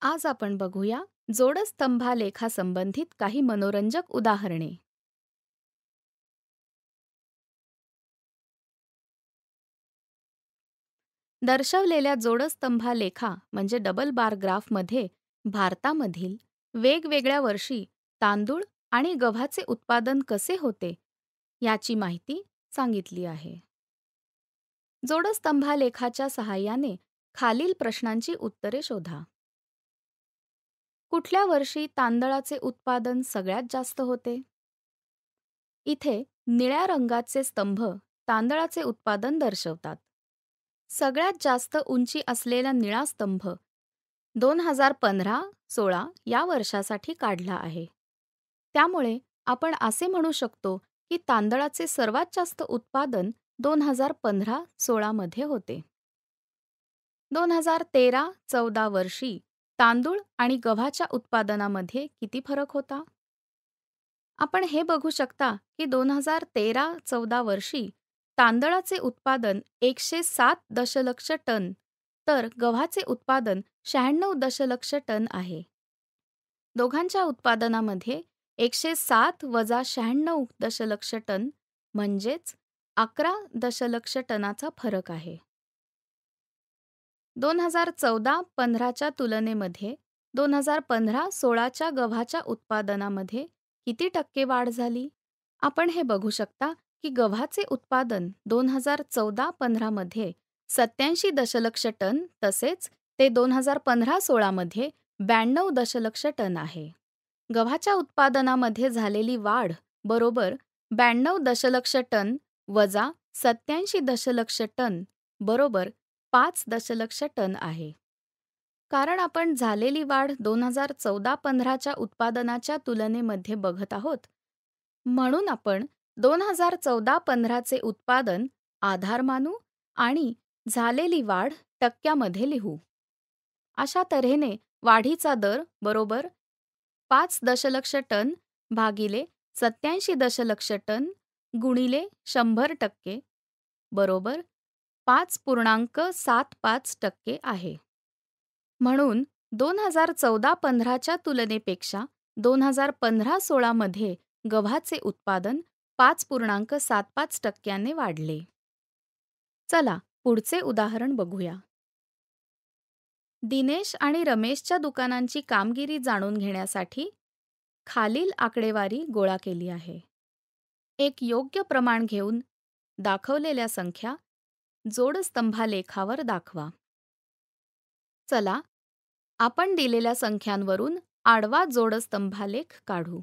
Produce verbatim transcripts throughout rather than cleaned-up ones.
आज आपण बघूया जोडस्तंभालेखासंबंधित काही मनोरंजक उदाहरणे. दर्शवलेल्या जोडस्तंभालेखा म्हणजे डबल बार ग्राफमध्ये भारतामधील वेगवेगळ्या वर्षी तांदूळ आणि गव्हाचे उत्पादन कसे होते याची माहिती सांगितली आहे. जोडस्तंभालेखाच्या सहाय्याने खालील प्रश्नांची उत्तरे शोधा. कुठल्या वर्षी तांदळाचे उत्पादन सगळ्यात जास्त होते? इथे निळ्या रंगाचे स्तंभ तांदळाचे उत्पादन दर्शवतात. सगळ्यात जास्त उंची असलेला निळा स्तंभ दोन हजार पंधरा सोळा या वर्षासाठी काढला आहे. त्यामुळे आपण असे म्हणू शकतो की तांदळाचे सर्वात जास्त उत्पादन दोन हजार पंधरा सोळा मध्ये होते. दोन हजार तेरा चौदा वर्षी तांदूळ आणि गव्हाच्या उत्पादनामध्ये किती फरक होता? आपण हे बघू शकता की दोन हजार तेरा चौदा वर्षी तांदळाचे उत्पादन एकशे सात दशलक्ष टन तर गव्हाचे उत्पादन शहाण्णव दशलक्ष टन आहे. दोघांच्या उत्पादनामध्ये एकशे सात वजा शहाण्णव दशलक्ष टन म्हणजेच अकरा दशलक्ष टनाचा फरक आहे. दोन हजार चौदा पंधराच्या तुलनेमध्ये दोन हजार पंधरा सोळाच्या गव्हाच्या उत्पादनामध्ये किती टक्के वाढ झाली? आपण हे बघू शकता की गव्हाचे उत्पादन दोन हजार चौदा पंधरामध्ये सत्याऐंशी दशलक्ष टन तसेच ते दोन हजार पंधरा सोळामध्ये ब्याण्णव दशलक्ष टन आहे. गव्हाच्या उत्पादनामध्ये झालेली वाढ बरोबर ब्याण्णव दशलक्ष टन वजा सत्याऐंशी दशलक्ष टन बरोबर पाच दशलक्ष टन आहे. कारण आपण झालेली वाढ दोन हजार चौदा पंधराच्या उत्पादनाच्या तुलनेमध्ये बघत आहोत, म्हणून आपण दोन हजार चौदा पंधराचे उत्पादन आधार मानू आणि झालेली वाढ टक्क्यामध्ये लिहू. अशा तऱ्हेने वाढीचा दर बरोबर पाच दशलक्ष टन भागिले सत्याऐंशी दशलक्ष टन गुणिले शंभर टक्के बरोबर पाच पूर्णांक सात पाच टक्के आहे. म्हणून दोन हजार चौदा पंधराच्या तुलनेपेक्षा दोन हजार पंधरा सोळामध्ये गव्हाचे उत्पादन पाच पूर्णांक सात पाच टक्क्याने वाढले. चला पुढचे उदाहरण बघूया. दिनेश आणि रमेशच्या दुकानांची कामगिरी जाणून घेण्यासाठी खालील आकडेवारी गोळा केली आहे. एक योग्य प्रमाण घेऊन दाखवलेल्या संख्या जोडस्तंभालेखावर दाखवा. चला आपण दिलेल्या संख्यांवरून आडवा जोडस्तंभालेख काढू.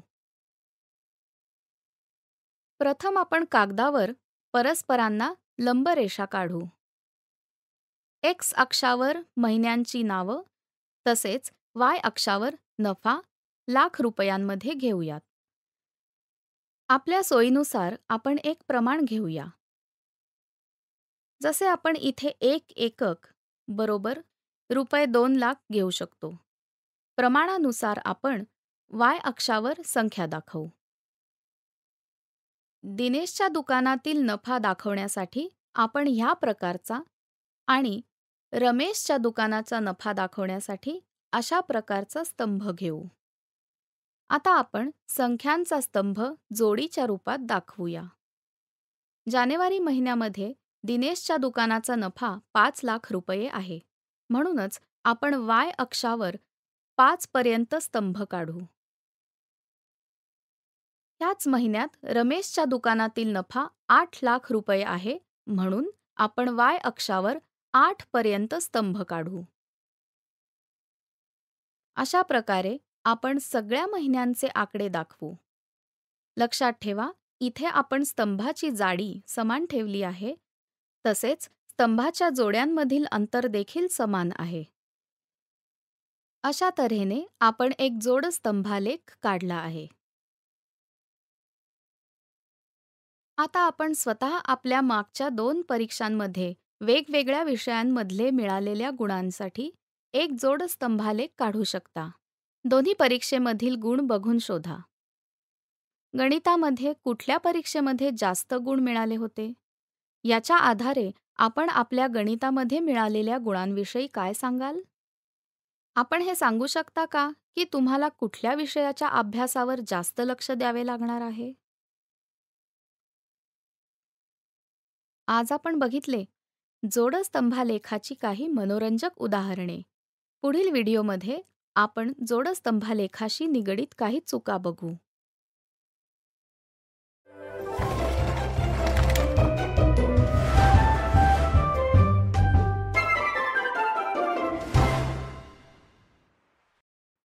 प्रथम आपण कागदावर परस्परांना लंबरेषा काढू. एक्स अक्षावर महिन्यांची नावं तसेच वाय अक्षावर नफा लाख रुपयांमध्ये घेऊयात. आपल्या सोयीनुसार आपण एक प्रमाण घेऊया. जसे आपण इथे एक एकक बरोबर रुपये दोन लाख घेऊ शकतो. प्रमाणानुसार आपण वाय अक्षावर संख्या दाखवू. दिनेशच्या दुकानातील नफा दाखवण्यासाठी आपण ह्या प्रकारचा आणि रमेशच्या दुकानाचा नफा दाखवण्यासाठी अशा प्रकारचा स्तंभ घेऊ. आता आपण संख्यांचा स्तंभ जोडीच्या रूपात दाखवूया. जानेवारी महिन्यामध्ये दिनेशच्या दुकानाचा नफा पाच लाख रुपये आहे. म्हणूनच आपण वाय अक्षावर पाच पर्यंत स्तंभ काढू. ह्याच महिन्यात रमेशच्या दुकानातील नफा आठ लाख रुपये आहे, म्हणून आपण वाय अक्षावर आठ पर्यंत स्तंभ काढू. अशा प्रकारे आपण सगळ्या महिन्यांचे आकडे दाखवू. लक्षात ठेवा, इथे आपण स्तंभाची जाडी समान ठेवली आहे, तसेच स्तंभाच्या जोड्यांमधील अंतर देखील समान आहे. अशा तऱ्हेने आपण एक जोडस्तंभालेख काढला आहे. आता आपण स्वतः आपल्या मागच्या दोन परीक्षांमध्ये वेगवेगळ्या विषयांमधले मिळालेल्या गुणांसाठी एक जोडस्तंभालेख काढू शकता. दोन्ही परीक्षेमधील गुण बघून शोधा. गणितामध्ये कुठल्या परीक्षेमध्ये जास्त गुण मिळाले होते? याच्या आधारे आपण आपल्या गणितामध्ये मिळालेल्या गुणांविषयी काय सांगाल? आपण हे सांगू शकता का, की तुम्हाला कुठल्या विषयाच्या अभ्यासावर जास्त लक्ष द्यावे लागणार आहे? आज आपण बघितले जोडस्तंभालेखाची काही मनोरंजक उदाहरणे. पुढील व्हिडिओमध्ये आपण जोडस्तंभालेखाशी निगडीत काही चुका बघू.